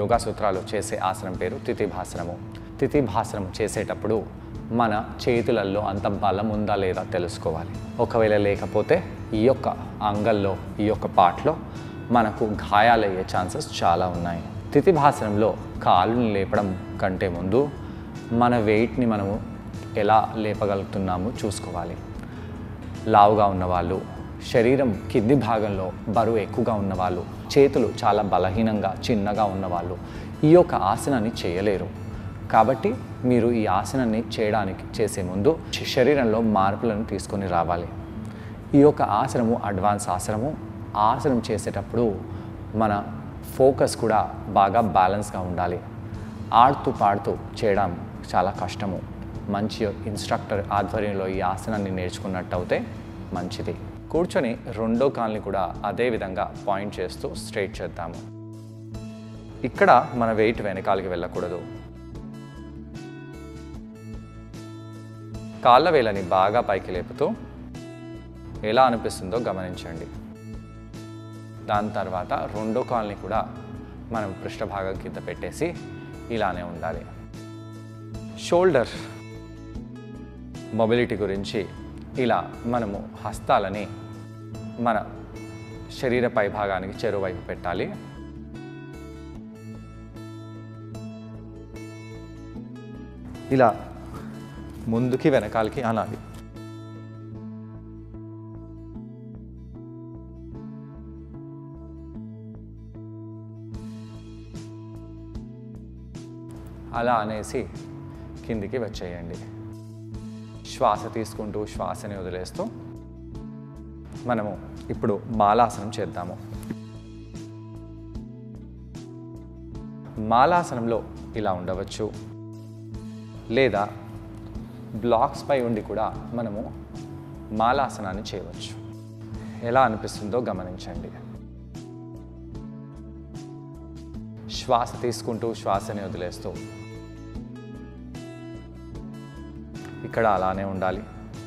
యోగా సూత్రాలు చేసే ఆసనం పేరు తిథిభాసనము. తిథిభాసనం చేసేటప్పుడు మన చేతులలో అంత బలం ఉందా లేదా తెలుసుకోవాలి. ఒకవేళ లేకపోతే ఈ యొక్క అంగల్లో, ఈ యొక్క పార్ట్లో మనకు గాయాలయ్యే ఛాన్సెస్ చాలా ఉన్నాయి. తిథిభాసనంలో కాళ్ళని లేపడం కంటే ముందు మన వెయిట్ని మనము ఎలా లేపగలుగుతున్నామో చూసుకోవాలి. లావుగా ఉన్నవాళ్ళు, శరీరం కింది భాగంలో బరువు ఎక్కువగా ఉన్నవాళ్ళు, చేతులు చాలా బలహీనంగా చిన్నగా ఉన్నవాళ్ళు ఈ యొక్క ఆసనాన్ని చేయలేరు. కాబట్టి మీరు ఈ ఆసనాన్ని చేసే ముందు శరీరంలో మార్పులను తీసుకొని రావాలి. ఈ యొక్క ఆసనము అడ్వాన్స్ ఆసనము. ఆసనం చేసేటప్పుడు మన ఫోకస్ కూడా బాగా బ్యాలెన్స్గా ఉండాలి. ఆడుతూ పాడుతూ చేయడం చాలా కష్టము. మంచి ఇన్స్ట్రక్టర్ ఆధ్వర్యంలో ఈ ఆసనాన్ని నేర్చుకున్నట్టు అయితే మంచిది. కూర్చొని రెండో కాల్ని కూడా అదే విధంగా పాయింట్ చేస్తూ స్ట్రైట్ చేద్దాము. ఇక్కడ మన వెయిట్ వెనకాలకి వెళ్ళకూడదు. కాళ్ళ వేళ్ళని బాగా పైకి లేపుతూ ఎలా అనిపిస్తుందో గమనించండి. దాని తర్వాత రెండో కాల్ని కూడా మనం పృష్ఠభాగం కింద పెట్టేసి ఇలానే ఉండాలి. షోల్డర్ మొబిలిటీ గురించి ఇలా మనము హస్తాలని మన శరీర పై భాగానికి చెరువైపు పెట్టాలి. ఇలా ముందుకి వెనకాలకి అనాలి. అలా అనేసి కిందికి వచ్చేయండి. శ్వాస తీసుకుంటూ శ్వాసని వదిలేస్తూ మనము ఇప్పుడు మాలాసనం చేద్దాము. మాలాసనంలో ఇలా ఉండవచ్చు, లేదా బ్లాక్స్ పై ఉండి కూడా మనము మాలాసనాన్ని చేయవచ్చు. ఎలా అనిపిస్తుందో గమనించండి. శ్వాస తీసుకుంటూ శ్వాసని వదిలేస్తూ ఇక్కడ అలానే ఉండాలి.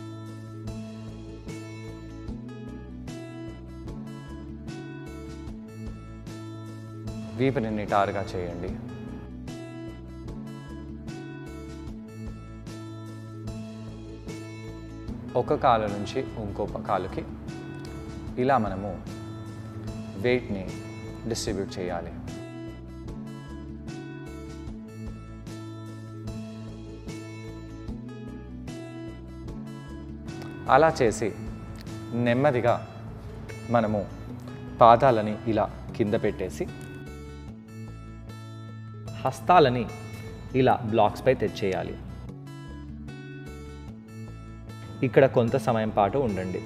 వీపుని నిటారుగా చేయండి. ఒక కాలు నుంచి ఇంకొక కాలుకి ఇలా మనము వెయిట్ని డిస్ట్రిబ్యూట్ చేయాలి. అలా చేసి నెమ్మదిగా మనము పాదాలని ఇలా కింద పెట్టేసి హస్తాలని ఇలా బ్లాక్స్పై తెచ్చేయాలి. ఇక్కడ కొంత సమయం పాటు ఉండండి.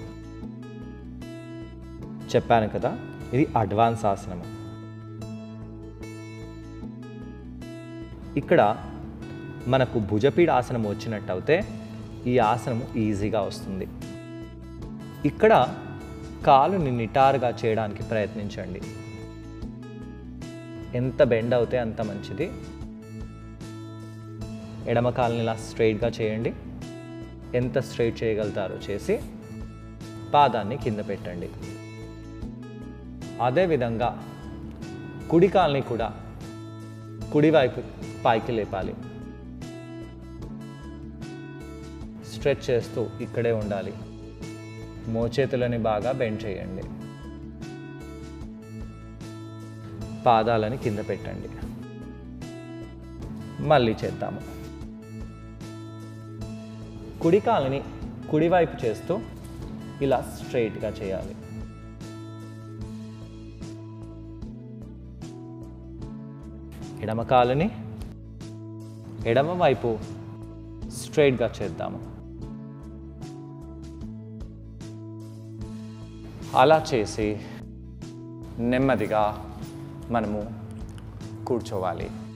చెప్పాను కదా, ఇది అడ్వాన్స్ ఆసనము. ఇక్కడ మనకు భుజపీడ ఆసనం వచ్చినట్టయితే ఈ ఆసనము ఈజీగా వస్తుంది. ఇక్కడ కాలుని నిటారుగా చేయడానికి ప్రయత్నించండి. ఎంత బెండ్ అవుతే అంత మంచిది. ఎడమ కాలుని ఇలా స్ట్రైట్గా చేయండి. ఎంత స్ట్రైట్ చేయగలుగుతారో చేసి పాదాన్ని కింద పెట్టండి. అదేవిధంగా కుడి కాలుని కూడా కుడివైపు పైకి లేపాలి. స్ట్రెచ్ చేస్తూ ఇక్కడే ఉండాలి. మోచేతులని బాగా బెండ్ చేయండి. పాదాలని కింద పెట్టండి. మళ్ళీ చేద్దాము. కుడి కాలుని కుడివైపు చేస్తూ ఇలా స్ట్రైట్గా చేయాలి. ఎడమ కాలుని ఎడమ వైపు స్ట్రైట్గా చేద్దాము. అలా చేసి నెమ్మదిగా మనము కూర్చోవాలి.